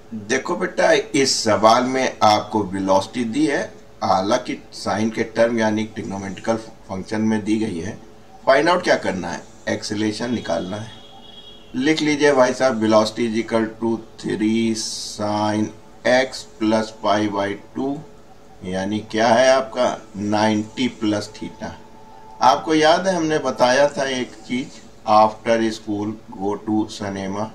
देखो बेटा, इस सवाल में आपको वेलोसिटी दी है, हालांकि साइन के टर्म यानी ट्रिग्नोमेट्रिकल फंक्शन में दी गई है। फाइंड आउट क्या करना है, एक्सेलेरेशन निकालना है। लिख लीजिए भाई साहब, velocity is equal to 3 sine x plus pi by 2, यानी क्या है आपका 90 प्लस थीटा। आपको याद है हमने बताया था एक चीज, after school go to cinema.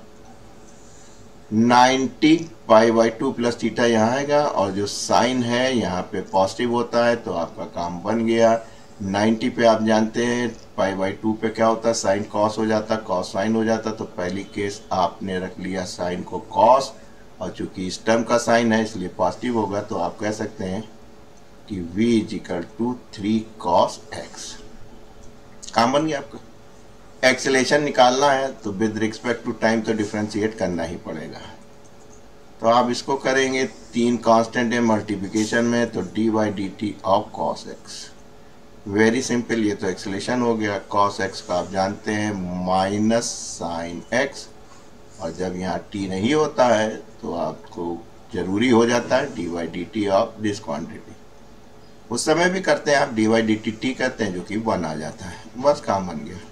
90 pi by 2 plus theta यहाँ आएगा, और जो साइन है यहाँ पे पॉजिटिव होता है, तो आपका काम बन गया। 90 पे आप जानते हैं पाई बाई 2 पे क्या होता है, साइन कॉस हो जाता, कॉस साइन हो जाता। तो पहली केस आपने रख लिया साइन को कॉस, और चूंकि इस टर्म का साइन है इसलिए पॉजिटिव होगा, तो आप कह सकते हैं कि v is equal to 3 cos x. काम बन गया आपका। एक्सेलेरेशन निकालना है तो विद रिस्पेक्ट टू टाइम तो डिफ्रेंशिएट करना ही पड़ेगा। तो आप इसको करेंगे, 3 कांस्टेंट है मल्टीप्लिकेशन में, तो d by d t of cos x. Very simple, ये तो एक्सेलेरेशन हो गया। कॉस एक्स का आप जानते हैं माइनस साइन एक्स, और जब यहाँ टी नहीं होता है तो आपको जरूरी हो जाता है d by d t of this quantity. उस समय भी करते हैं आप d by d t t करते हैं, जो कि 1 आ जाता है। बस काम बन गया।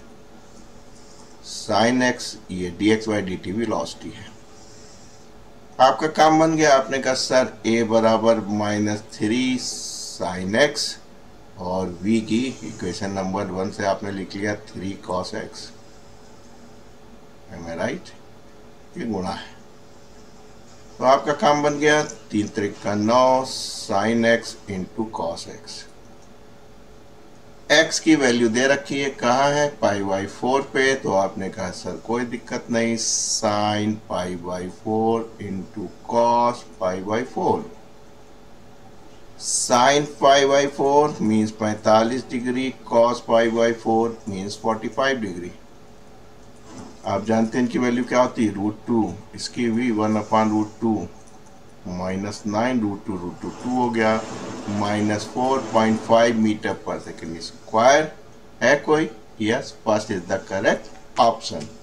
साइन एक्स ये d x by d t velocity है। आपका काम बन गया। आपने कहा सर ए बराबर -3 साइन एक्स, और v की इक्वेशन नंबर 1 से आपने लिख लिया 3 cos x. Am I right? ये गुणा है, तो आपका काम बन गया 3 त्रिका 9 sine x into cos x. x की वैल्यू दे रखी है, कहाँ है, पाई बाई 4 पे। तो आपने कहा सर कोई दिक्कत नहीं, sine pi by 4 into cos pi by 4। Sine pi by 4 means 45 degree, cos pi by 4 means 45 degree. आप जानते हैं इनकी वैल्यू क्या होती है, √2। इसकी भी 1/√2 -9 √2 हो गया, -4.5 मीटर पर सेकेंड स्क्वायर। है कोई? Yes, first is the correct option.